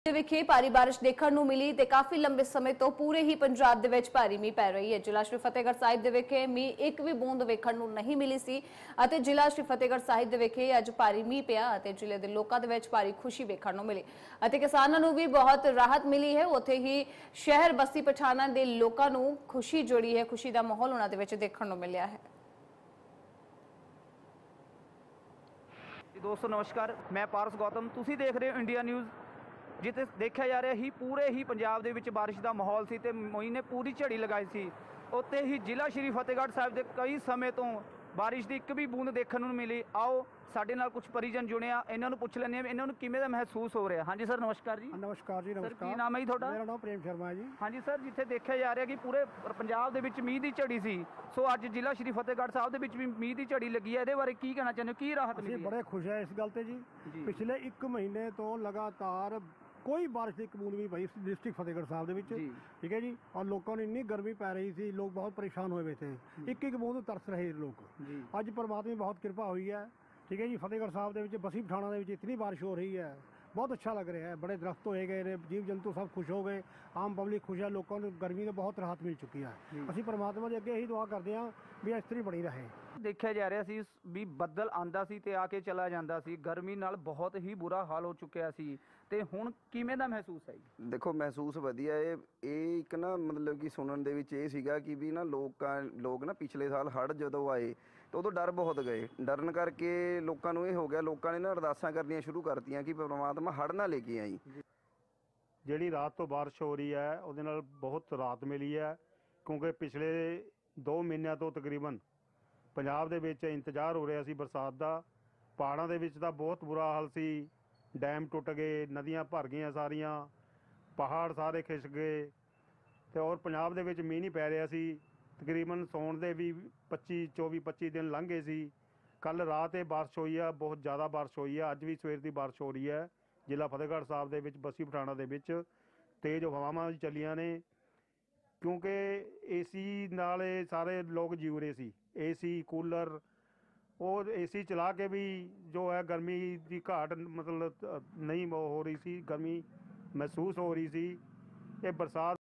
ਦੇ ਵਿਖੇ ਭਾਰੀ ਬਾਰਿਸ਼ ਦੇਖਣ ਨੂੰ ਮਿਲੀ ਤੇ ਕਾਫੀ ਲੰਬੇ ਸਮੇਂ ਤੋਂ ਪੂਰੇ ਹੀ ਪੰਜਾਬ ਦੇ ਵਿੱਚ ਭਾਰੀ ਮੀਂਹ ਪੈ ਰਹੀ ਹੈ। ਜ਼ਿਲ੍ਹਾ ਸ਼੍ਰੀ ਫਤਿਹਗੜ੍ਹ ਸਾਹਿਬ ਦੇ ਵਿਖੇ ਮੀਂਹ ਇੱਕ ਵੀ ਬੂੰਦ ਵੇਖਣ ਨੂੰ ਨਹੀਂ ਮਿਲੀ ਸੀ ਅਤੇ ਜ਼ਿਲ੍ਹਾ ਸ਼੍ਰੀ ਫਤਿਹਗੜ੍ਹ ਸਾਹਿਬ ਦੇ ਵਿਖੇ ਅੱਜ ਭਾਰੀ ਮੀਂਹ ਪਿਆ ਅਤੇ ਜ਼ਿਲ੍ਹੇ ਦੇ ਲੋਕਾਂ ਦੇ ਵਿੱਚ ਭਾਰੀ ਖੁਸ਼ੀ ਵੇਖਣ ਨੂੰ ਮਿਲੀ ਅਤੇ ਕਿਸਾਨਾਂ ਨੂੰ ਵੀ ਬਹੁਤ ਰਾਹਤ ਮਿਲੀ ਹੈ। ਉੱਥੇ ਹੀ ਸ਼ਹਿਰ ਬਸਤੀ ਪਠਾਣਾ ਦੇ ਲੋਕਾਂ ਨੂੰ ਖੁਸ਼ੀ ਜੁੜੀ ਹੈ, ਖੁਸ਼ੀ ਦਾ ਮਾਹੌਲ ਉਹਨਾਂ ਦੇ ਵਿੱਚ ਦੇਖਣ ਨੂੰ ਮਿਲਿਆ ਹੈ। दोस्तों नमस्कार, मैं पारस गौतम, तुसी देख रहे हो इंडिया न्यूज़। जिते देखा जा रहा ही पूरे ही पंजाब दे विच बारिश का माहौल सी ते मोई ने पूरी झड़ी लगाई सी। उत्ते ही जिला श्री फतेहगढ़ साहब के कई समय तो बारिश की एक भी बूंद देखने को मिली। आओ साडे नाल कुछ परिजन जुड़े आ, इन्हों पुछ लैंदे आ इन्हों किवें दा महसूस हो रहा। हाँ जी सर, नमस्कार जी। नमस्कार जी। सर की नाम है जी तुहाडा? मेरा नाम प्रेम शर्मा है जी। हाँ जी सर, जिथे देखा जा रहा कि पूरे पंजाब दे विच मींह दी झड़ी सी, सो अज जिला श्री फतेहगढ़ साहब दे विच भी मींह दी झड़ी लगी है, इहदे बारे की कहना चाहते हो, की राहत मिली है? बड़े खुश है इस गल ते जी। पिछले एक महीने तो लगातार कोई बारिश की एक बूंद भी पई डिस्ट्रिक्ट फतेहगढ़ साहब दे विच, ठीक है जी। और लोगों ने इन्नी गर्मी पै रही थी, लोग बहुत परेशान हुए हुए थे, एक एक बूंद तरस रहे लोग। अज परमात्मा की बहुत कृपा हुई है, ठीक है जी। फतेहगढ़ साहब के बसी पठाणा के इतनी बारिश हो रही है, बहुत अच्छा लग रहा है। बड़े दरख्त होए गए ने, जीव जंतु सब खुश हो गए, आम पब्लिक खुश है, लोगों को गर्मी से बहुत राहत मिल चुकी है। असीं परमात्मा के अगे यही दुआ करते हैं भी इस तरह बनी रहे। देखा जा रहा सी भी बदल आंदा सी ते आके चला जांदा सी, गर्मी नाल बहुत ही बुरा हाल हो चुकिया सी ते हुण किवें दा महसूस है? देखो महसूस वधिया है। ये एक ना मतलब कि सुनन दे विच ये सीगा कि भी ना लोग ना पिछले साल हड़ जदों आए तो उदों डर बहुत गए। डरन करके लोगों नूं ये हो गया, लोगों ने ना अरदासां करनियां शुरू करतियां कि परमात्मा हड़ ना लेके आई। ਜਿਹੜੀ रात तो बारिश हो रही है ਉਹਦੇ ਨਾਲ बहुत राहत मिली है, क्योंकि पिछले 2 ਮਹੀਨਿਆਂ ਤੋਂ तकरीबन पंजाब ਦੇ ਵਿੱਚ इंतजार हो रहा सी बरसात ਦਾ। पहाड़ों ਦੇ ਵਿੱਚ ਤਾਂ बहुत बुरा हाल सी, डैम टुट गए, नदियां भर गईਆਂ ਸਾਰੀਆਂ, पहाड़ सारे खिस गए ਤੇ और पंजाब ਦੇ ਵਿੱਚ ਮੀਂਹ नहीं पै ਰਿਹਾ ਸੀ। तकरीबन सौण ਦੇ भी 24-25 दिन लंघ गए सी। कल रात ये बारिश हुई है, बहुत ज़्यादा बारिश हुई है। अज भी सवेर की बारिश हो रही है। जिला फतेहगढ़ साहब के बसी पठाणा के तेज़ हवावां चलियां ने, क्योंकि AC नाल सारे लोग जीव रहे सी। AC कूलर और AC चला के भी जो है गर्मी की घाट मतलब नहीं हो रही सी, गर्मी महसूस हो रही सी। ये बरसात